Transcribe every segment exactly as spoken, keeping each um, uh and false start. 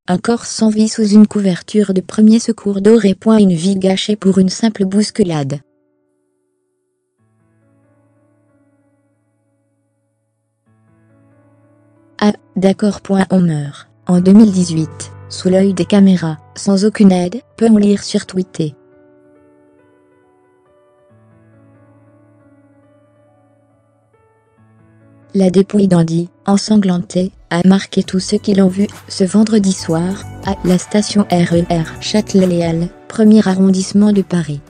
un corps sans vie sous une couverture de premier secours doré. Une vie gâchée pour une simple bousculade. Ah, d'accord. On meurt, en deux mille dix-huit, sous l'œil des caméras, sans aucune aide, peut-on lire sur Twitter. La dépouille d'Andy, ensanglantée, a marqué tous ceux qui l'ont vu, ce vendredi soir, à la station R E R Châtelet-Les Halles, premier arrondissement de Paris.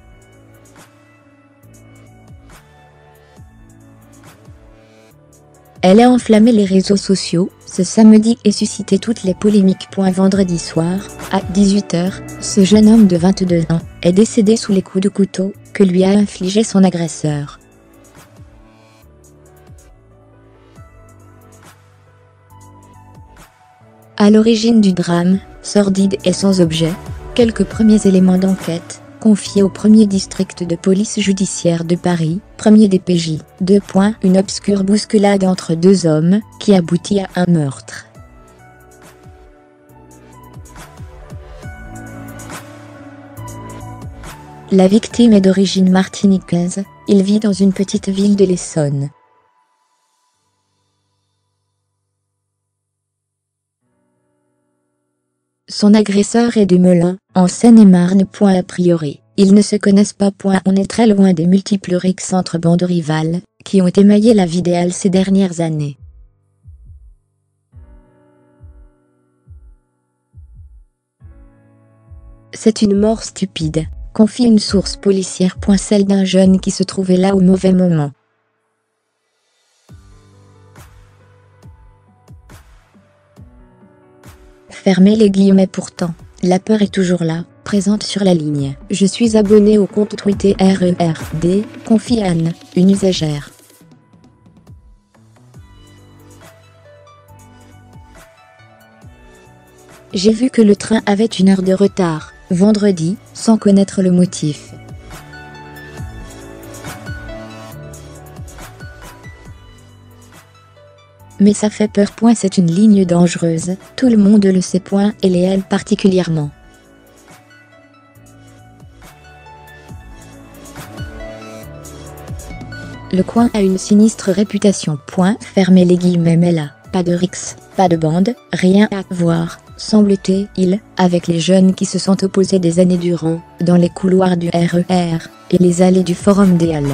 Elle a enflammé les réseaux sociaux, ce samedi, et suscité toutes les polémiques. Vendredi soir, à dix-huit heures, ce jeune homme de vingt-deux ans est décédé sous les coups de couteau que lui a infligé son agresseur. À l'origine du drame, sordide et sans objet, quelques premiers éléments d'enquête, confiés au premier district de police judiciaire de Paris, premier D P J. deux. Une obscure bousculade entre deux hommes, qui aboutit à un meurtre. La victime est d'origine martiniquaise, il vit dans une petite ville de l'Essonne. Son agresseur est de Melun, en Seine-et-Marne. A priori, ils ne se connaissent pas. On est très loin des multiples rixes entre bandes rivales, qui ont émaillé la vie des Halles ces dernières années. C'est une mort stupide, confie une source policière. Celle d'un jeune qui se trouvait là au mauvais moment. Fermez les guillemets. Pourtant, la peur est toujours là, présente sur la ligne. Je suis abonné au compte Twitter R E R D, confie Anne, une usagère. J'ai vu que le train avait une heure de retard, vendredi, sans connaître le motif. Mais ça fait peur. C'est une ligne dangereuse, tout le monde le sait. Et les Halles particulièrement. Le coin a une sinistre réputation. Fermez les guillemets. Mais là, pas de rixe, pas de bande, rien à voir, semble-t-il, avec les jeunes qui se sont opposés des années durant, dans les couloirs du R E R, et les allées du Forum des Halles.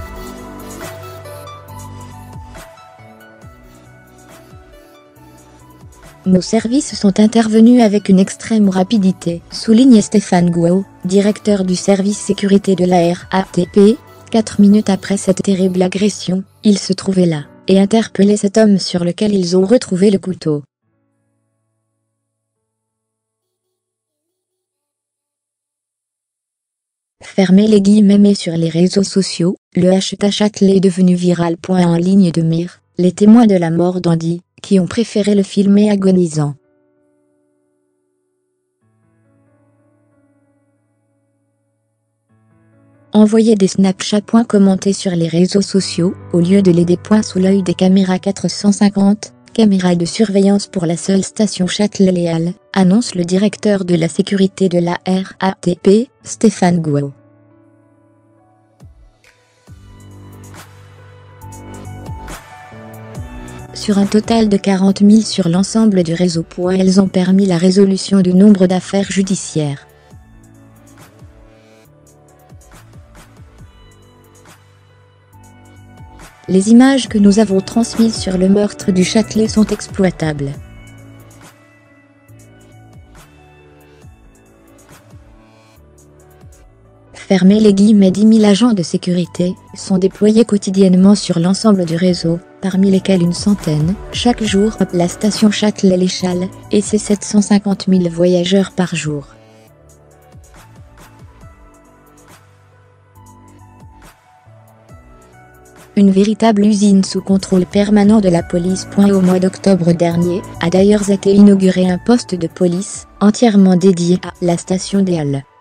Nos services sont intervenus avec une extrême rapidité, souligne Stéphane Gouault, directeur du service sécurité de la R A T P. Quatre minutes après cette terrible agression, ils se trouvaient là, et interpellaient cet homme sur lequel ils ont retrouvé le couteau. Fermez les guillemets. Mais sur les réseaux sociaux, le hashtag Châtelet est devenu viral. En ligne de mire, les témoins de la mort d'Andy, qui ont préféré le filmer agonisant. Envoyez des Snapchats. Commenter sur les réseaux sociaux, au lieu de l'aider. Sous l'œil des caméras. Quatre cent cinquante caméras de surveillance pour la seule station Châtelet-Les Halles, annonce le directeur de la sécurité de la R A T P, Stéphane Gouault. Sur un total de quarante mille sur l'ensemble du réseau. Elles ont permis la résolution de nombre d'affaires judiciaires. Les images que nous avons transmises sur le meurtre du Châtelet sont exploitables. Fermez les guillemets. dix mille agents de sécurité sont déployés quotidiennement sur l'ensemble du réseau, parmi lesquels une centaine, chaque jour, à la station Châtelet-Les Halles, et ses sept cent cinquante mille voyageurs par jour. Une véritable usine sous contrôle permanent de la police. Au mois d'octobre dernier, a d'ailleurs été inauguré un poste de police, entièrement dédié à la station des Halles.